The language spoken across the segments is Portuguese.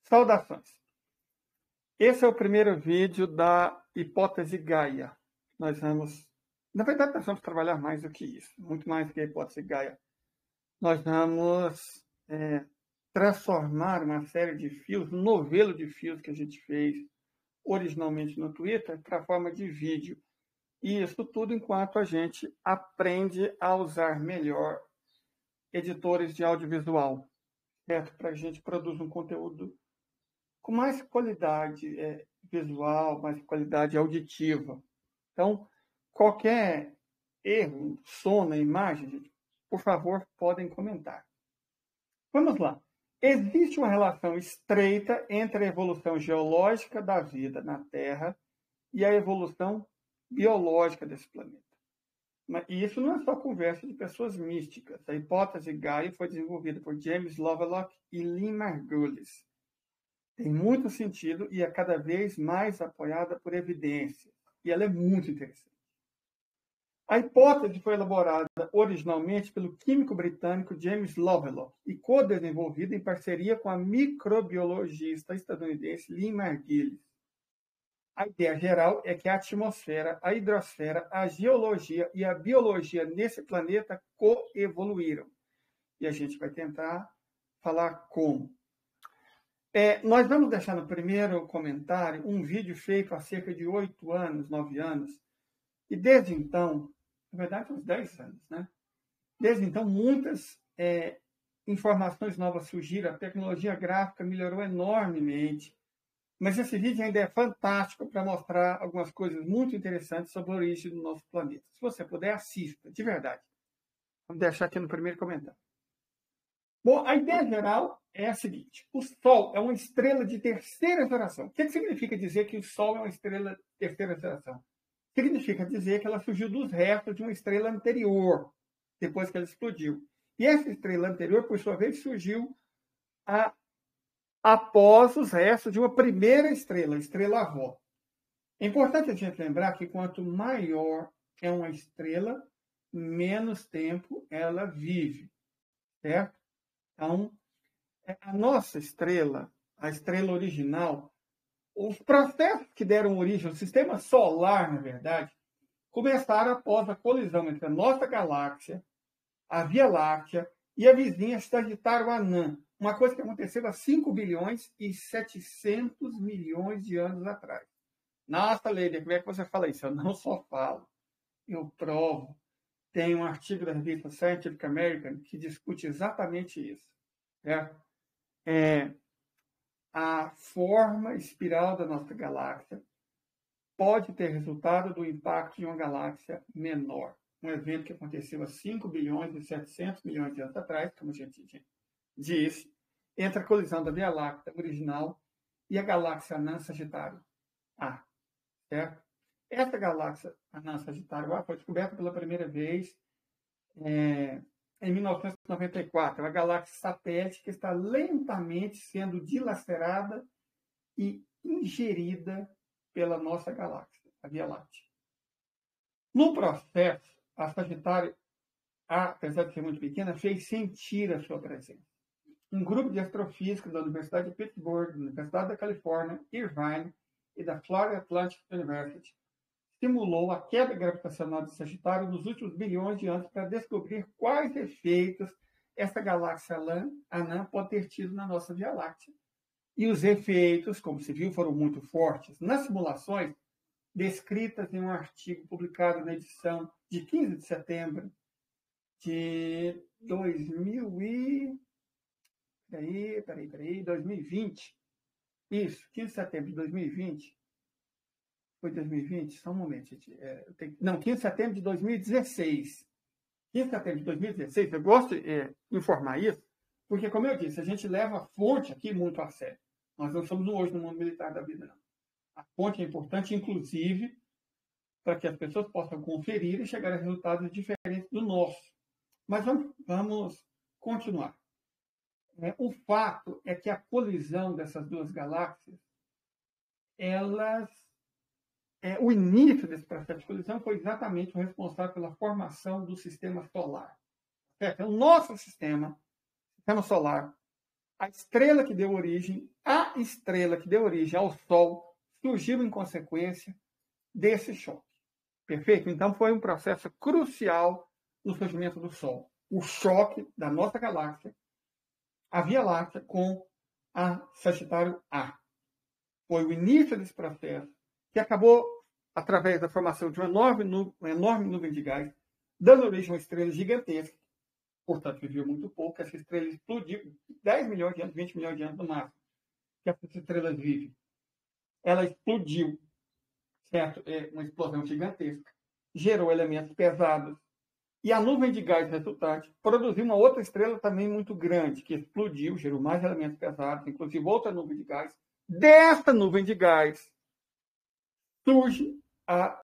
Saudações! Esse é o primeiro vídeo da hipótese Gaia. Na verdade, nós vamos trabalhar mais do que isso, muito mais do que a hipótese Gaia. Nós vamos transformar uma série de fios, um novelo de fios que a gente fez originalmente no Twitter, para a forma de vídeo. E isso tudo enquanto a gente aprende a usar melhor editores de audiovisual, certo? Para a gente produzir um conteúdo com mais qualidade visual, mais qualidade auditiva. Então, qualquer erro, som na imagem, gente, por favor, podem comentar. Vamos lá. Existe uma relação estreita entre a evolução geológica da vida na Terra e a evolução biológica desse planeta. E isso não é só conversa de pessoas místicas. A hipótese Gaia foi desenvolvida por James Lovelock e Lynn Margulis. Tem muito sentido e é cada vez mais apoiada por evidência. E ela é muito interessante. A hipótese foi elaborada originalmente pelo químico britânico James Lovelock e co-desenvolvida em parceria com a microbiologista estadunidense Lynn Margulis. A ideia geral é que a atmosfera, a hidrosfera, a geologia e a biologia nesse planeta coevoluíram. E a gente vai tentar falar como. Nós vamos deixar no primeiro comentário um vídeo feito há cerca de 8 anos, 9 anos. E desde então, na verdade, uns 10 anos, né? Desde então, muitas informações novas surgiram, a tecnologia gráfica melhorou enormemente. Mas esse vídeo ainda é fantástico para mostrar algumas coisas muito interessantes sobre a origem do nosso planeta. Se você puder, assista, de verdade. Vamos deixar aqui no primeiro comentário. Bom, a ideia geral é a seguinte. O Sol é uma estrela de terceira geração. O que significa dizer que o Sol é uma estrela de terceira geração? Significa dizer que ela surgiu dos restos de uma estrela anterior, depois que ela explodiu. E essa estrela anterior, por sua vez, surgiu após os restos de uma primeira estrela, a estrela-avó. É importante a gente lembrar que quanto maior é uma estrela, menos tempo ela vive, certo? Então, a nossa estrela, a estrela original, os processos que deram origem ao sistema solar, na verdade, começaram após a colisão entre a nossa galáxia, a Via Láctea e a vizinha Sagitário Anã, uma coisa que aconteceu há 5 bilhões e 700 milhões de anos atrás. Nossa, Leider, como é que você fala isso? Eu não só falo, eu provo. Tem um artigo da revista Scientific American que discute exatamente isso. Certo? A forma espiral da nossa galáxia pode ter resultado do impacto de uma galáxia menor. Um evento que aconteceu há 5 bilhões e 700 milhões de anos atrás, como a gente disse, entre a colisão da Via Láctea original e a galáxia anã Sagitário A. Certo? Essa galáxia anã Sagitário A foi descoberta pela primeira vez em 1994. É uma galáxia satélite que está lentamente sendo dilacerada e ingerida pela nossa galáxia, a Via Láctea. No processo, a Sagitário A, apesar de ser muito pequena, fez sentir a sua presença. Um grupo de astrofísicos da Universidade de Pittsburgh, da Universidade da Califórnia, Irvine e da Florida Atlantic University simulou a queda gravitacional de Sagitário nos últimos bilhões de anos para descobrir quais efeitos essa galáxia anã pode ter tido na nossa Via Láctea. E os efeitos, como se viu, foram muito fortes. Nas simulações descritas em um artigo publicado na edição de 15 de setembro de 2020. Isso, 15 de setembro de 2020. Foi 2020? Só um momento, gente. 15 de setembro de 2016. 15 de setembro de 2016, eu gosto de informar isso, porque, como eu disse, a gente leva a fonte aqui muito a sério. Nós não somos hoje no mundo militar da vida, não. A fonte é importante, inclusive, para que as pessoas possam conferir e chegar a resultados diferentes do nosso. Mas vamos continuar. O fato é que a colisão dessas duas galáxias, o início desse processo de colisão foi exatamente o responsável pela formação do sistema solar. Certo? O nosso sistema solar, a estrela que deu origem à a estrela que deu origem ao Sol surgiu em consequência desse choque. Perfeito? Então, foi um processo crucial no surgimento do Sol. O choque da nossa galáxia, a Via Láctea, com a Sagitário A. Foi o início desse processo que acabou através da formação de uma enorme nuvem de gás, dando origem a uma estrela gigantesca. Portanto, viveu muito pouco. Essa estrela explodiu 10 milhões de anos, 20 milhões de anos no máximo, que essa estrela vive. Ela explodiu, certo? É uma explosão gigantesca. Gerou elementos pesados. E a nuvem de gás resultante produziu uma outra estrela também muito grande, que explodiu, gerou mais elementos pesados, inclusive outra nuvem de gás. Desta nuvem de gás surge a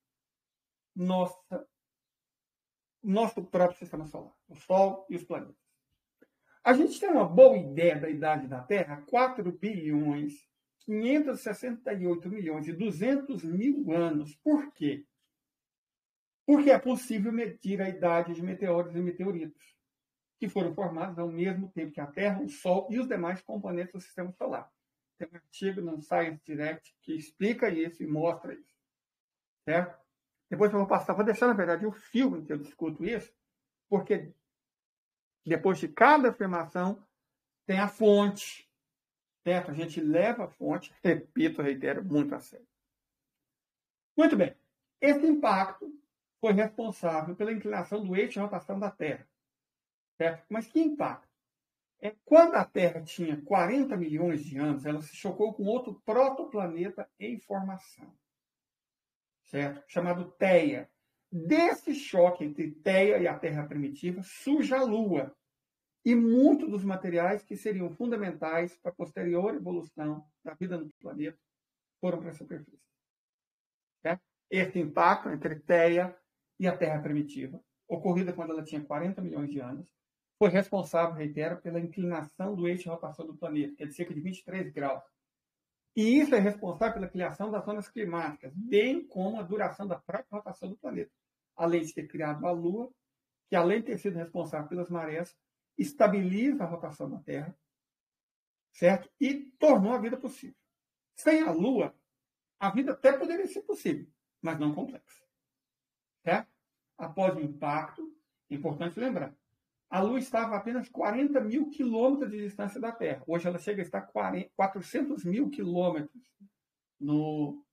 nosso próprio sistema solar, o Sol e os planetas. A gente tem uma boa ideia da idade da Terra, 4 bilhões 568 milhões e 200 mil anos. Por quê? Porque é possível medir a idade de meteoros e meteoritos, que foram formados ao mesmo tempo que a Terra, o Sol e os demais componentes do sistema solar. Tem um artigo no Science Direct que explica isso e mostra isso. Certo? Depois eu vou deixar, na verdade, o filme que eu discuto isso, porque depois de cada afirmação tem a fonte. Certo? A gente leva a fonte, repito, reitero, muito a sério. Muito bem. Esse impacto foi responsável pela inclinação do eixo de rotação da Terra. Certo? Mas que impacto? Quando a Terra tinha 40 milhões de anos, ela se chocou com outro protoplaneta em formação, certo? Chamado Theia. Desse choque entre Theia e a Terra primitiva, surge a Lua e muitos dos materiais que seriam fundamentais para a posterior evolução da vida no planeta foram para a superfície. Certo? Esse impacto entre Theia e a Terra primitiva, ocorrida quando ela tinha 40 milhões de anos, foi responsável, reitero, pela inclinação do eixo de rotação do planeta, que é de cerca de 23 graus. E isso é responsável pela criação das zonas climáticas, bem como a duração da própria rotação do planeta. Além de ter criado a Lua, que além de ter sido responsável pelas marés, estabiliza a rotação da Terra, certo? E tornou a vida possível. Sem a Lua, a vida até poderia ser possível, mas não complexa. Certo? Após o impacto, é importante lembrar, a Lua estava a apenas 40 mil quilômetros de distância da Terra. Hoje ela chega a estar 400 mil quilômetros no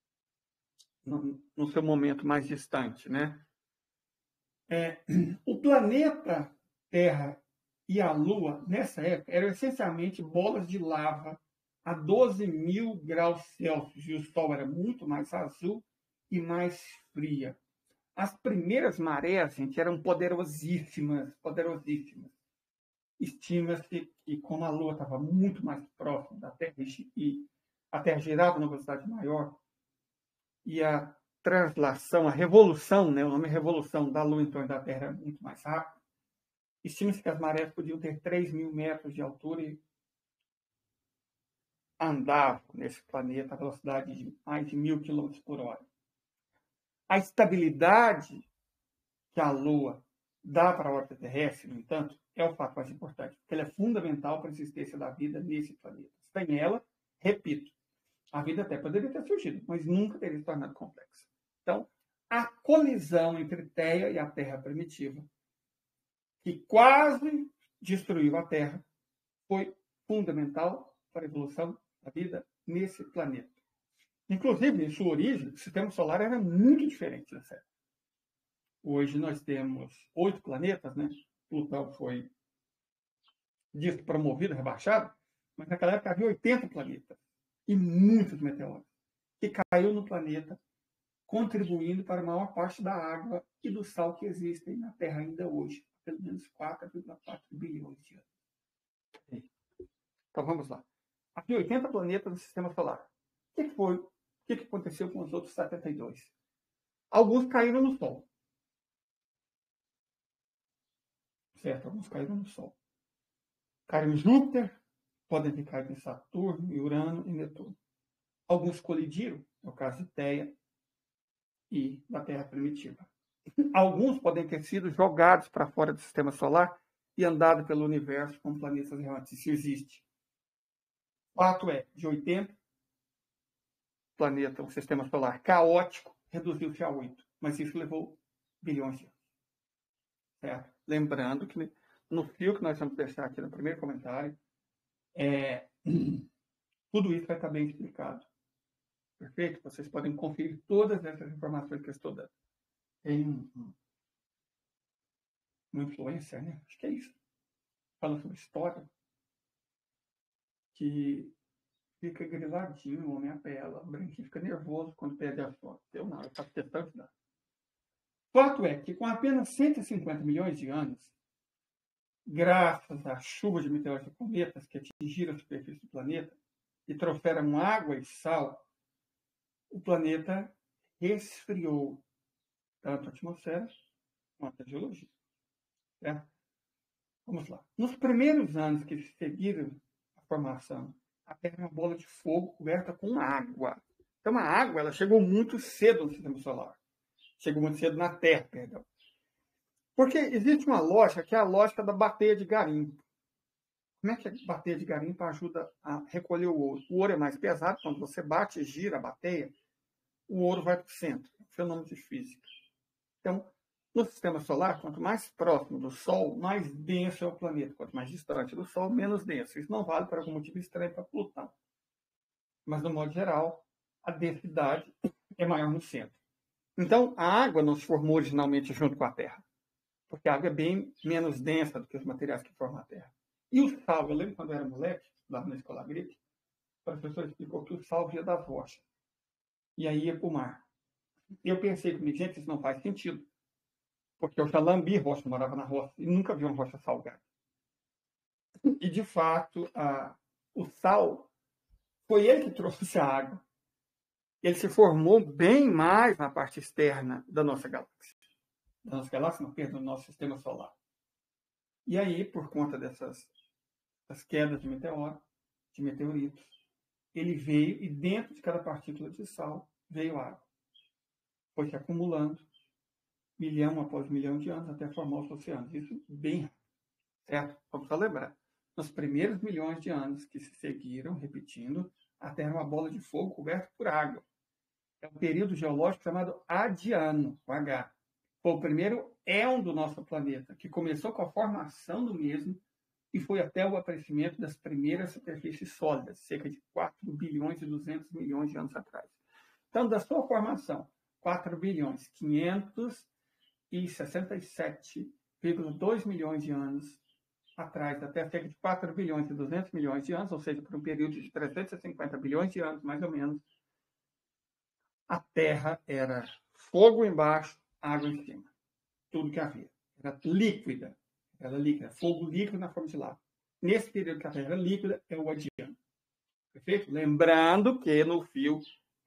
seu momento mais distante, né? O planeta Terra e a Lua, nessa época, eram essencialmente bolas de lava a 12 mil graus Celsius. E o Sol era muito mais azul e mais fria. As primeiras marés, gente, eram poderosíssimas, poderosíssimas. Estima-se que, como a Lua estava muito mais próxima da Terra e a Terra girava numa velocidade maior, e a translação, a revolução, né, o nome é revolução da Lua em torno da Terra era muito mais rápido, estima-se que as marés podiam ter 3 mil metros de altura e andavam nesse planeta a velocidade de mais de 1.000 km por hora. A estabilidade que a Lua dá para a órbita terrestre, no entanto, é o fato mais importante, porque ela é fundamental para a existência da vida nesse planeta. Sem ela, repito, a vida até poderia ter surgido, mas nunca teria se tornado complexa. Então, a colisão entre Theia e a Terra primitiva, que quase destruiu a Terra, foi fundamental para a evolução da vida nesse planeta. Inclusive, em sua origem, o sistema solar era muito diferente dessa época. Hoje nós temos 8 planetas, né? Plutão foi promovido, rebaixado, mas naquela época havia 80 planetas e muitos meteoros que caiu no planeta, contribuindo para a maior parte da água e do sal que existem na Terra ainda hoje, pelo menos 4,4 bilhões de anos. Então vamos lá. Havia 80 planetas no sistema solar. O que aconteceu com os outros 72? Alguns caíram no Sol. Certo? Alguns caíram no Sol. Caíram em Júpiter, podem ter caído em Saturno, Urano e Netuno. Alguns colidiram, no caso de Theia e da Terra primitiva. Alguns podem ter sido jogados para fora do sistema solar e andado pelo universo como planetas errantes. Isso existe. fato é, de 80, planeta, um sistema solar caótico, reduziu-se a 8. Mas isso levou bilhões de anos. Certo? Lembrando que no fio que nós vamos deixar aqui no primeiro comentário, tudo isso vai estar bem explicado. Perfeito? Vocês podem conferir todas essas informações que eu estou dando. Tem um influencer, né? Acho que é isso. Fala sobre história. Que fica griladinho, o homem apela, o branquinho fica nervoso quando perde a foto. Eu não, eu faço questão de dar. Fato é que com apenas 150 milhões de anos, graças à chuva de meteoros e cometas que atingiram a superfície do planeta e trouxeram água e sal, o planeta resfriou tanto a atmosfera quanto a geologia. Certo? Vamos lá. Nos primeiros anos que seguiram a formação, a Terra é uma bola de fogo coberta com água. Então, a água ela chegou muito cedo no sistema solar. Chegou muito cedo na Terra, perdão. Porque existe uma lógica que é a lógica da bateia de garimpo. Como é que a bateia de garimpo ajuda a recolher o ouro? O ouro é mais pesado, quando você bate e gira a bateia, o ouro vai para o centro. É um fenômeno de física. Então, no sistema solar, quanto mais próximo do Sol, mais denso é o planeta. Quanto mais distante do Sol, menos denso. Isso não vale por algum motivo estranho para Plutão. Mas, no modo geral, a densidade é maior no centro. Então, a água não se formou originalmente junto com a Terra, porque a água é bem menos densa do que os materiais que formam a Terra. E o sal, eu lembro quando eu era moleque, lá na escola agrícola, o professor explicou que o sal vinha das rochas. E aí ia para o mar. Eu pensei comigo, gente, isso não faz sentido. Porque eu já lambi rocha, morava na roça, e nunca vi uma rocha salgada. E, de fato, o sal foi ele que trouxe a água. Ele se formou bem mais na parte externa da nossa galáxia. Da nossa galáxia, não, perdão, do nosso sistema solar. E aí, por conta das quedas de meteoritos, ele veio e dentro de cada partícula de sal veio água. Foi se acumulando milhão após milhão de anos até formar os oceanos. Isso bem rápido, certo? Vamos só lembrar. Nos primeiros milhões de anos que se seguiram, repetindo, a Terra é uma bola de fogo coberta por água. É um período geológico chamado Adiano, com H. Foi o primeiro éon do nosso planeta, que começou com a formação do mesmo e foi até o aparecimento das primeiras superfícies sólidas, cerca de 4 bilhões e 200 milhões de anos atrás. Então, da sua formação, 4 bilhões 567,2 milhões de anos atrás, até cerca de 4 bilhões e 200 milhões de anos, ou seja, por um período de 350 bilhões de anos, mais ou menos, a Terra era fogo embaixo, água em cima. Tudo que havia. Era líquida. Era líquida. Fogo líquido na forma de lava. Nesse período que a Terra era líquida, é o Adiano. Perfeito? Lembrando que no fio,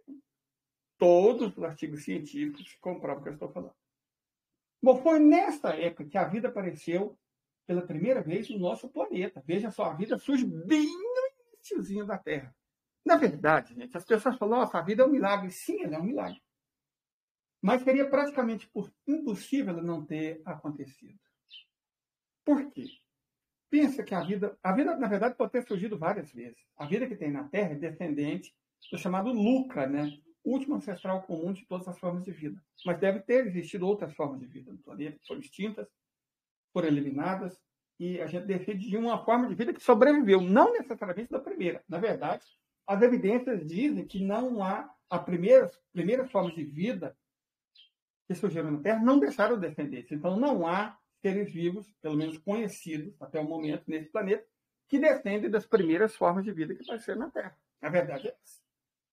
todos os artigos científicos comprovam o que eu estou falando. Bom, foi nessa época que a vida apareceu pela primeira vez no nosso planeta. Veja só, a vida surge bem no iniciozinho da Terra. Na verdade, gente, as pessoas falam, nossa, a vida é um milagre. Sim, ela é um milagre. Mas seria praticamente impossível ela não ter acontecido. Por quê? Pensa que a vida, na verdade, pode ter surgido várias vezes. A vida que tem na Terra é descendente do chamado Luca, né? O último ancestral comum de todas as formas de vida. Mas deve ter existido outras formas de vida no planeta, que foram extintas, foram eliminadas, e a gente defende de uma forma de vida que sobreviveu, não necessariamente da primeira. Na verdade, as evidências dizem que não há as primeiras formas de vida que surgiram na Terra não deixaram descendentes. Então, não há seres vivos, pelo menos conhecidos até o momento nesse planeta, que descendem das primeiras formas de vida que apareceram na Terra. A verdade é essa.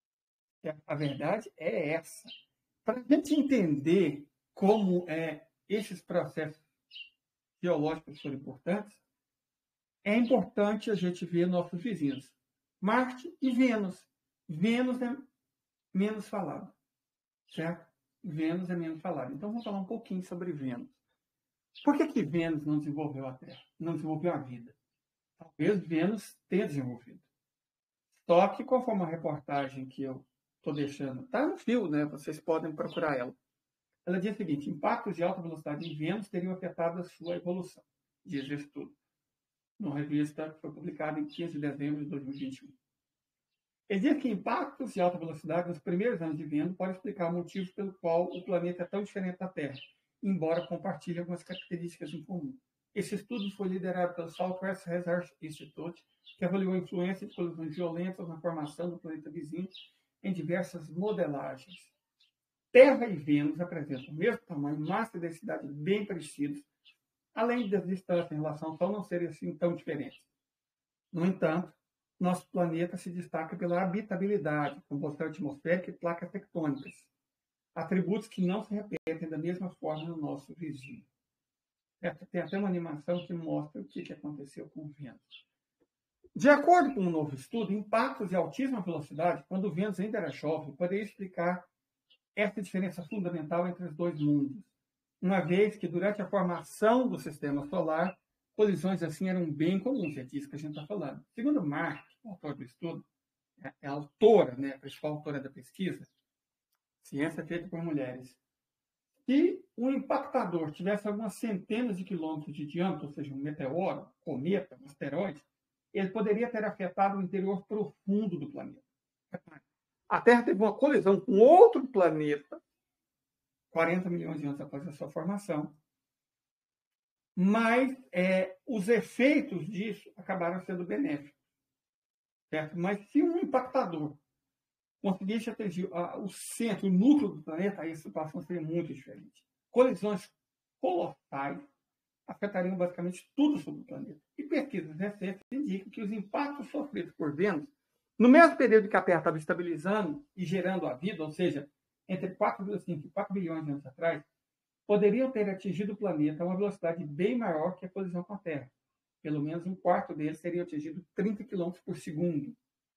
A verdade é essa. Para a gente entender como esses processos geológicos foram importantes, é importante a gente ver nossos vizinhos. Marte e Vênus. Vênus é menos falado, certo? Vênus é menos falado. Então, vamos falar um pouquinho sobre Vênus. Por que Vênus não desenvolveu a Terra? Não desenvolveu a vida? Talvez Vênus tenha desenvolvido. Só que, conforme a reportagem que eu estou deixando, está no fio, né? Vocês podem procurar ela. Ela diz o seguinte: impactos de alta velocidade em Vênus teriam afetado a sua evolução, diz o estudo, numa revista que foi publicada em 15 de dezembro de 2021. Existem impactos de alta velocidade nos primeiros anos de Vênus podem explicar motivos pelo qual o planeta é tão diferente da Terra, embora compartilhe algumas características em comum. Esse estudo foi liderado pelo Southwest Research Institute, que avaliou a influência de colisões violentas na formação do planeta vizinho em diversas modelagens. Terra e Vênus apresentam o mesmo tamanho, massa e densidade bem parecidos, além das distâncias em relação ao Sol não serem assim tão diferentes. No entanto, nosso planeta se destaca pela habitabilidade, composição atmosférica e placas tectônicas, atributos que não se repetem da mesma forma no nosso vizinho. Tem até uma animação que mostra o que aconteceu com o Vênus. De acordo com um novo estudo, impactos de altíssima velocidade, quando o Vênus ainda era jovem, poderia explicar essa diferença fundamental entre os dois mundos, uma vez que durante a formação do sistema solar, colisões assim eram bem comuns, é disso que a gente está falando. Segundo Mark, o autor do estudo, é a autora, né, a principal autora da pesquisa, ciência feita por mulheres, se um impactador tivesse algumas centenas de quilômetros de diâmetro, ou seja, um meteoro, cometa, um asteroide, ele poderia ter afetado o interior profundo do planeta. A Terra teve uma colisão com outro planeta 40 milhões de anos após a sua formação, mas os efeitos disso acabaram sendo benéficos. Certo? Mas se um impactador conseguisse atingir o centro, o núcleo do planeta, aí a situação seria muito diferente. Colisões colossais afetariam basicamente tudo sobre o planeta. E pesquisas recentes indicam que os impactos sofridos por Vênus, no mesmo período que a Terra estava estabilizando e gerando a vida, ou seja, entre 4,5 e 4 bilhões de anos atrás, poderiam ter atingido o planeta a uma velocidade bem maior que a colisão com a Terra. Pelo menos um quarto deles teria atingido 30 km por segundo.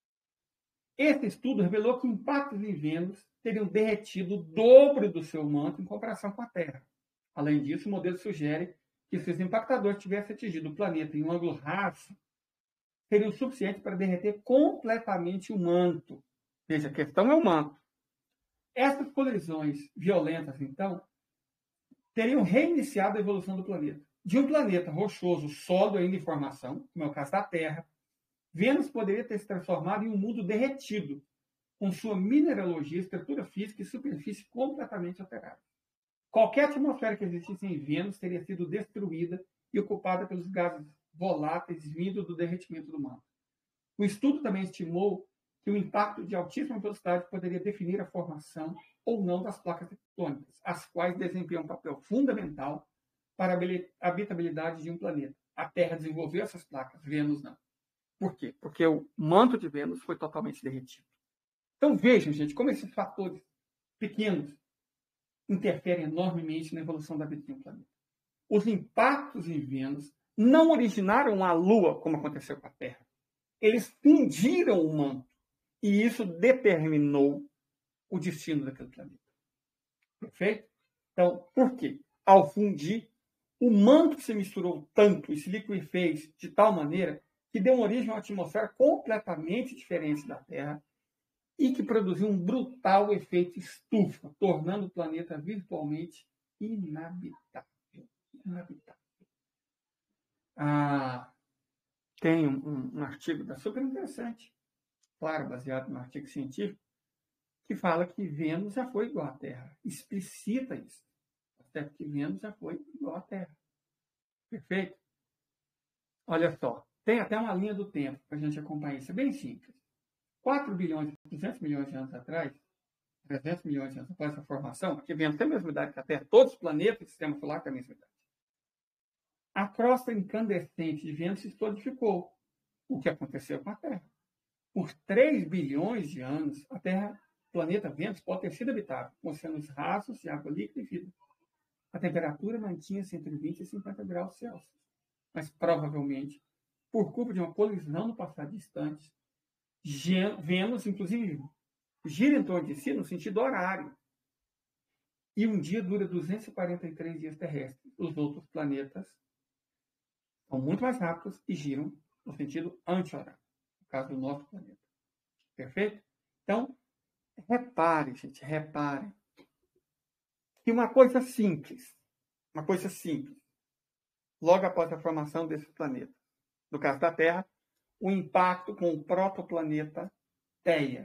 Esse estudo revelou que impactos em Vênus teriam derretido o dobro do seu manto em comparação com a Terra. Além disso, o modelo sugere que se os impactadores tivessem atingido o planeta em um ângulo raso, seria o suficiente para derreter completamente o manto. Veja, a questão é o manto. Essas colisões violentas, então, teriam reiniciado a evolução do planeta. De um planeta rochoso, sólido ainda em formação, como é o caso da Terra, Vênus poderia ter se transformado em um mundo derretido, com sua mineralogia, estrutura física e superfície completamente alteradas. Qualquer atmosfera que existisse em Vênus teria sido destruída e ocupada pelos gases voláteis vindos do derretimento do manto. O estudo também estimou que o impacto de altíssima velocidade poderia definir a formação ou não das placas tectônicas, as quais desempenham um papel fundamental para a habitabilidade de um planeta. A Terra desenvolveu essas placas, Vênus não. Por quê? Porque o manto de Vênus foi totalmente derretido. Então vejam, gente, como esses fatores pequenos interferem enormemente na evolução da vida de um planeta. Os impactos em Vênus não originaram a Lua, como aconteceu com a Terra. Eles fundiram o manto. E isso determinou o destino daquele planeta. Perfeito? Então, por quê? Ao fundir, o manto se misturou tanto e se liquefez de tal maneira que deu origem a uma atmosfera completamente diferente da Terra e que produziu um brutal efeito estufa, tornando o planeta virtualmente inabitável. Tem um artigo super interessante, claro, baseado num artigo científico, que fala que Vênus já foi igual à Terra. Explicita isso. Até que Vênus já foi igual à Terra. Perfeito? Olha só. Tem até uma linha do tempo para a gente acompanhar isso. É bem simples. 4 bilhões e 200 milhões de anos atrás, 300 milhões de anos após essa formação, porque Vênus tem a mesma idade que a Terra, todos os planetas do sistema solar têm a mesma idade. A crosta incandescente de Vênus se solidificou. O que aconteceu com a Terra? Por 3 bilhões de anos, a Terra, o planeta Vênus, pode ter sido habitado, com oceanos rasos de água líquida e vida. A temperatura mantinha-se entre 20 e 50 graus Celsius. Mas, provavelmente, por culpa de uma colisão no passado distante, Vênus, inclusive, gira em torno de si no sentido horário. E um dia dura 243 dias terrestres. Os outros planetas são muito mais rápidos e giram no sentido anti-horário. No caso do nosso planeta. Perfeito? Então, reparem, gente, reparem que uma coisa simples, logo após a formação desse planeta, no caso da Terra, o impacto com o protoplaneta Theia.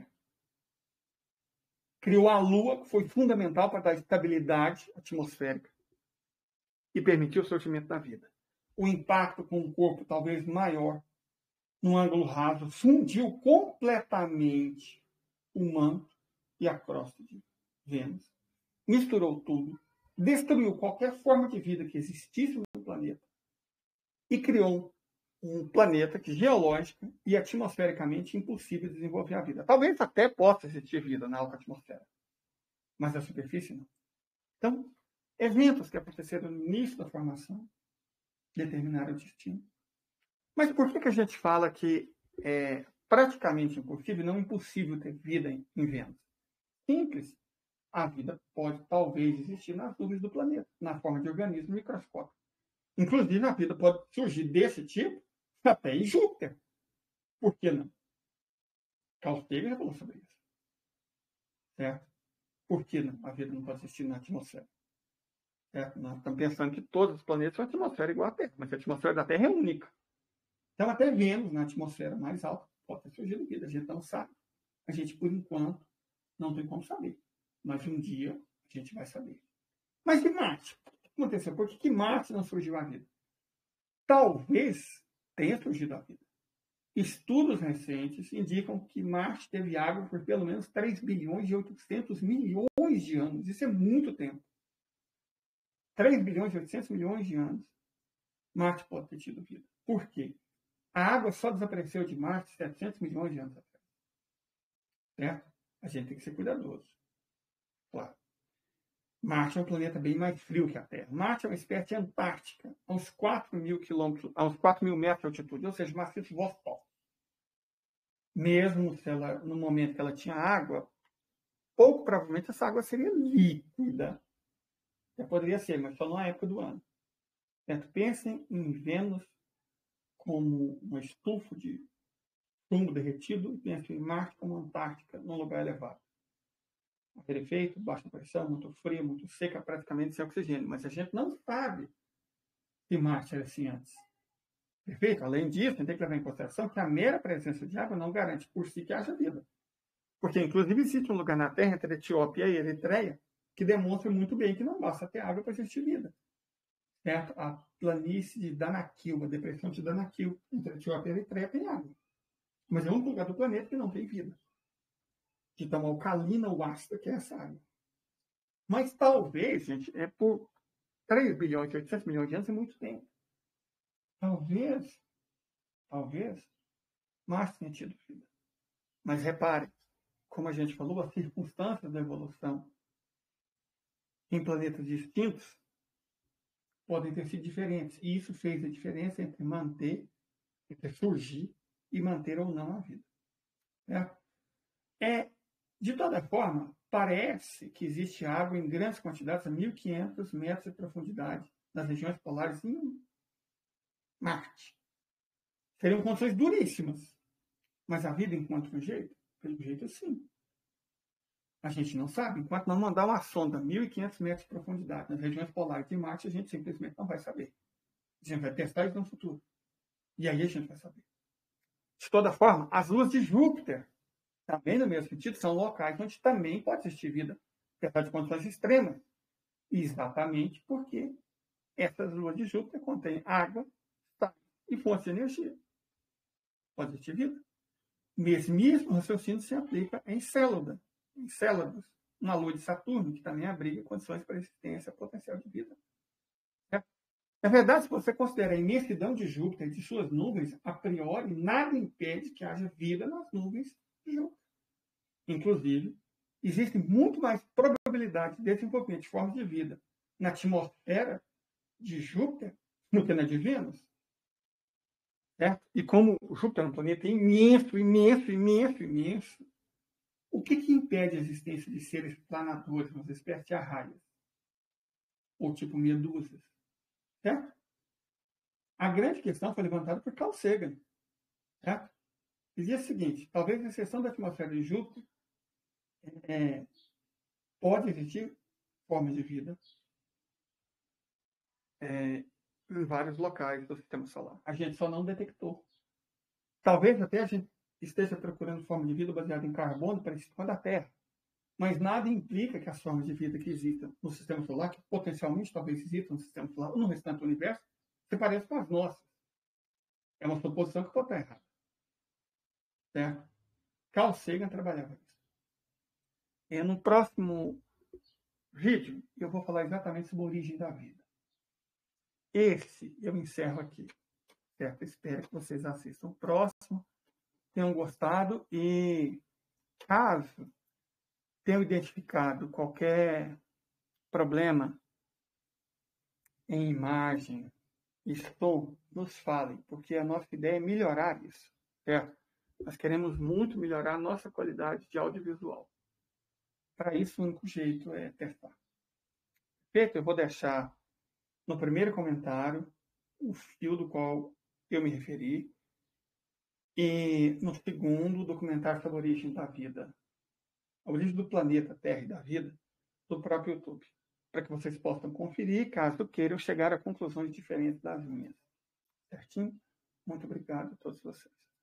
Criou a Lua, que foi fundamental para dar estabilidade atmosférica e permitir o surgimento da vida. O impacto com um corpo talvez maior, num ângulo raso, fundiu completamente o manto e a crosta de Vênus. Misturou tudo, destruiu qualquer forma de vida que existisse no planeta e criou um planeta que geológica e atmosfericamente impossível de desenvolver a vida. Talvez até possa existir vida na alta atmosfera, mas na superfície não. Então, eventos que aconteceram no início da formação determinaram o destino. Mas por que a gente fala que é praticamente impossível, não impossível ter vida em Vênus? Simples. A vida pode talvez existir nas nuvens do planeta, na forma de organismo microscópico. Inclusive, a vida pode surgir desse tipo até em Júpiter. Por que não? Carl Sagan já falou sobre isso. Certo? Por que não? A vida não pode existir na atmosfera. Certo? Nós estamos pensando que todos os planetas são atmosfera igual à Terra, mas a atmosfera da Terra é única. Então, até Vênus, na atmosfera mais alta, pode ter surgido vida. A gente não sabe. A gente, por enquanto, não tem como saber. Mas um dia a gente vai saber. Mas de Marte? O que aconteceu? Por que Marte não surgiu a vida? Talvez tenha surgido a vida. Estudos recentes indicam que Marte teve água por pelo menos 3 bilhões e 800 milhões de anos. Isso é muito tempo. 3 bilhões e 800 milhões de anos. Marte pode ter tido vida. Por quê? A água só desapareceu de Marte 700 milhões de anos atrás. Certo? A gente tem que ser cuidadoso. Claro. Marte é um planeta bem mais frio que a Terra. Marte é uma espécie antártica, a uns 4.000 quilômetros, a uns 4.000 metros de altitude, ou seja, maciço Vostok. Mesmo se ela, no momento que ela tinha água, pouco provavelmente essa água seria líquida. Já poderia ser, mas só na época do ano. Certo? Pensem em Vênus como uma estufa de chumbo derretido e pensem em Marte como Antártica, num lugar elevado. Aquele efeito, baixa pressão, muito frio, muito seca, praticamente sem oxigênio. Mas a gente não sabe se Marte era assim antes. Perfeito? Além disso, a gente tem que levar em consideração que a mera presença de água não garante por si que haja vida. Porque, inclusive, existe um lugar na Terra, entre a Etiópia e a Eritreia, que demonstra muito bem que não basta ter água para existir vida. Certo? A planície de Danakil, a depressão de Danakil, entre a Etiópia e a Eritreia, tem água. Mas é um lugar do planeta que não tem vida. De tão alcalina ou ácida que é essa água. Mas talvez, gente, é por 3 bilhões e 800 milhões de anos é muito tempo. Talvez, Marte tenha tido vida. Mas repare, como a gente falou, as circunstâncias da evolução em planetas distintos podem ter sido diferentes. E isso fez a diferença entre surgir e manter ou não a vida. De toda forma, parece que existe água em grandes quantidades, a 1.500 metros de profundidade, nas regiões polares em Marte. Seriam condições duríssimas. Mas a vida encontra um jeito? Pelo jeito, sim. A gente não sabe. Enquanto não mandar uma sonda a 1.500 metros de profundidade nas regiões polares de Marte, a gente simplesmente não vai saber. A gente vai testar isso no futuro. E aí a gente vai saber. De toda forma, as luas de Júpiter, também no mesmo sentido, são locais onde também pode existir vida, apesar de condições extremas. Exatamente porque essas luas de Júpiter contêm água, sais e fontes de energia. Pode existir vida. Mesmo raciocínio se aplica em Céladas, uma lua de Saturno, que também abriga condições para a existência potencial de vida. Na verdade, se você considera a imensidão de Júpiter e de suas nuvens, a priori, nada impede que haja vida nas nuvens de Júpiter. Inclusive, existe muito mais probabilidade de desenvolvimento de formas de vida na atmosfera de Júpiter do que na de Vênus. Certo? E como Júpiter é um planeta imenso, o que impede a existência de seres planadores, uma espécie de arraias? Ou tipo medusas? Certo? A grande questão foi levantada por Carl Sagan. Certo? Dizia o seguinte, talvez a exceção da atmosfera de Júpiter pode existir formas de vida em vários locais do sistema solar. A gente só não detectou. Talvez até a gente esteja procurando forma de vida baseada em carbono parecida com a da Terra. Mas nada implica que as formas de vida que existam no sistema solar, que potencialmente talvez existam no sistema solar ou no restante do universo, se pareçam com as nossas. É uma suposição que pode estar errada. Certo? Carl Sagan trabalhava isso. No próximo vídeo, eu vou falar exatamente sobre a origem da vida. Esse eu encerro aqui. Certo? Espero que vocês assistam o próximo, tenham gostado e, caso tenham identificado qualquer problema em imagem, nos falem, porque a nossa ideia é melhorar isso. Certo? Nós queremos muito melhorar a nossa qualidade de audiovisual. Para isso, o único jeito é testar. Perfeito? Eu vou deixar no primeiro comentário o fio do qual eu me referi e no segundo, o documentário sobre a origem da vida, a origem do planeta Terra e da vida, do próprio YouTube, para que vocês possam conferir, caso queiram chegar a conclusões diferentes das minhas. Certinho? Muito obrigado a todos vocês.